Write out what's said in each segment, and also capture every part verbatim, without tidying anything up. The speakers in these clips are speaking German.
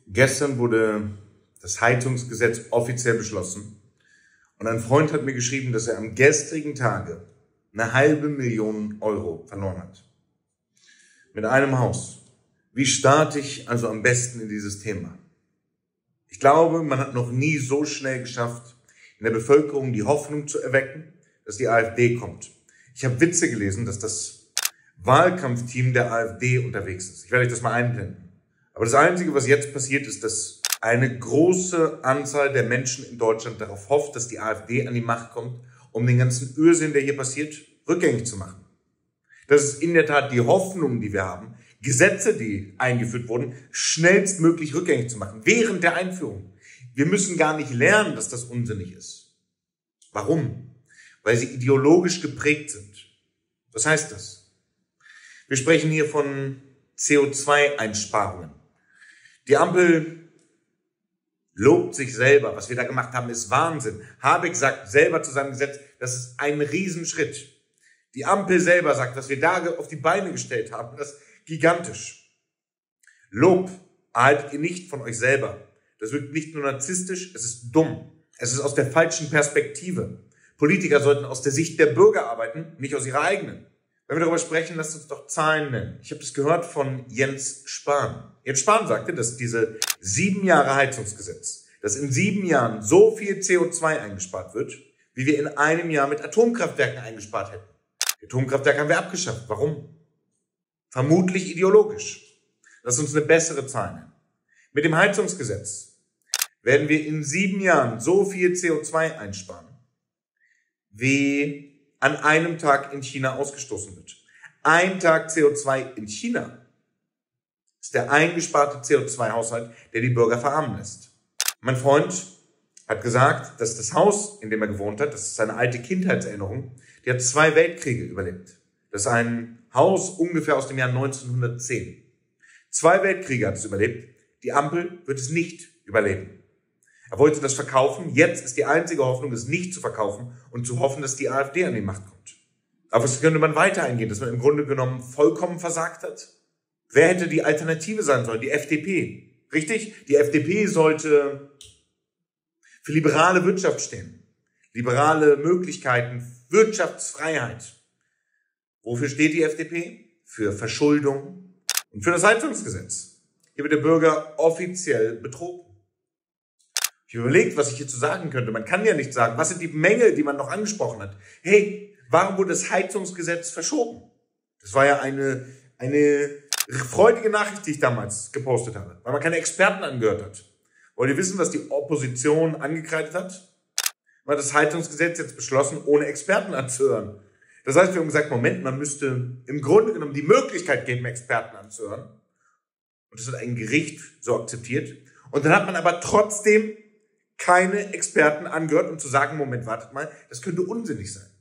Gestern wurde das Heizungsgesetz offiziell beschlossen und ein Freund hat mir geschrieben, dass er am gestrigen Tage eine halbe Million Euro verloren hat. Mit einem Haus. Wie starte ich also am besten in dieses Thema? Ich glaube, man hat noch nie so schnell geschafft, in der Bevölkerung die Hoffnung zu erwecken, dass die AfD kommt. Ich habe Witze gelesen, dass das Wahlkampfteam der AfD unterwegs ist. Ich werde euch das mal einblenden. Aber das Einzige, was jetzt passiert, ist, dass eine große Anzahl der Menschen in Deutschland darauf hofft, dass die AfD an die Macht kommt, um den ganzen Irrsinn, der hier passiert, rückgängig zu machen. Das ist in der Tat die Hoffnung, die wir haben, Gesetze, die eingeführt wurden, schnellstmöglich rückgängig zu machen, während der Einführung. Wir müssen gar nicht lernen, dass das unsinnig ist. Warum? Weil sie ideologisch geprägt sind. Was heißt das? Wir sprechen hier von C O zwei Einsparungen. Die Ampel lobt sich selber. Was wir da gemacht haben, ist Wahnsinn. Habeck sagt selber zu seinem Gesetz, das ist ein Riesenschritt. Die Ampel selber sagt, was wir da auf die Beine gestellt haben, das ist gigantisch. Lob erhaltet ihr nicht von euch selber. Das wird nicht nur narzisstisch, es ist dumm. Es ist aus der falschen Perspektive. Politiker sollten aus der Sicht der Bürger arbeiten, nicht aus ihrer eigenen. Wenn wir darüber sprechen, lasst uns doch Zahlen nennen. Ich habe das gehört von Jens Spahn. Jens Spahn sagte, dass diese sieben Jahre Heizungsgesetz, dass in sieben Jahren so viel C O zwei eingespart wird, wie wir in einem Jahr mit Atomkraftwerken eingespart hätten. Die Atomkraftwerke haben wir abgeschafft. Warum? Vermutlich ideologisch. Lasst uns eine bessere Zahl nennen. Mit dem Heizungsgesetz werden wir in sieben Jahren so viel C O zwei einsparen, wie an einem Tag in China ausgestoßen wird. Ein Tag C O zwei in China ist der eingesparte C O zwei Haushalt, der die Bürger verarmen lässt. Mein Freund hat gesagt, dass das Haus, in dem er gewohnt hat, das ist seine alte Kindheitserinnerung, die hat zwei Weltkriege überlebt. Das ist ein Haus ungefähr aus dem Jahr neunzehnhundertzehn. Zwei Weltkriege hat es überlebt. Die Ampel wird es nicht überleben. Er wollte das verkaufen. Jetzt ist die einzige Hoffnung, es nicht zu verkaufen und zu hoffen, dass die AfD an die Macht kommt. Aber was könnte man weiter eingehen, dass man im Grunde genommen vollkommen versagt hat? Wer hätte die Alternative sein sollen? Die F D P. Richtig? Die F D P sollte für liberale Wirtschaft stehen. Liberale Möglichkeiten, Wirtschaftsfreiheit. Wofür steht die F D P? Für Verschuldung und für das Heizungsgesetz. Hier wird der Bürger offiziell betrogen. Ich habe überlegt, was ich hierzu sagen könnte. Man kann ja nicht sagen, was sind die Mängel, die man noch angesprochen hat. Hey, warum wurde das Heizungsgesetz verschoben? Das war ja eine, eine freudige Nachricht, die ich damals gepostet habe, weil man keine Experten angehört hat. Wollt ihr wissen, was die Opposition angekreidet hat? Man hat das Heizungsgesetz jetzt beschlossen, ohne Experten anzuhören. Das heißt, wir haben gesagt, Moment, man müsste im Grunde genommen die Möglichkeit geben, Experten anzuhören. Und das hat ein Gericht so akzeptiert. Und dann hat man aber trotzdem keine Experten angehört, um zu sagen, Moment, wartet mal, das könnte unsinnig sein.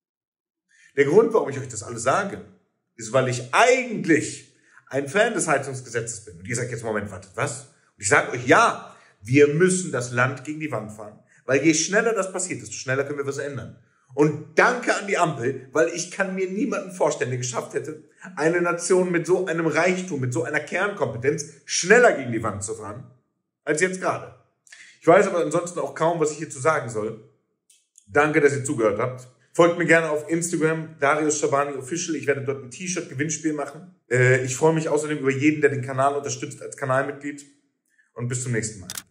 Der Grund, warum ich euch das alles sage, ist, weil ich eigentlich ein Fan des Heizungsgesetzes bin. Und ihr sagt jetzt, Moment, wartet, was? Und ich sage euch, ja, wir müssen das Land gegen die Wand fahren. Weil je schneller das passiert, desto schneller können wir was ändern. Und danke an die Ampel, weil ich kann mir niemanden vorstellen, der geschafft hätte, eine Nation mit so einem Reichtum, mit so einer Kernkompetenz schneller gegen die Wand zu fahren, als jetzt gerade. Ich weiß aber ansonsten auch kaum, was ich hierzu sagen soll. Danke, dass ihr zugehört habt. Folgt mir gerne auf Instagram, Darius Schabani Official. Ich werde dort ein T-Shirt-Gewinnspiel machen. Ich freue mich außerdem über jeden, der den Kanal unterstützt als Kanalmitglied. Und bis zum nächsten Mal.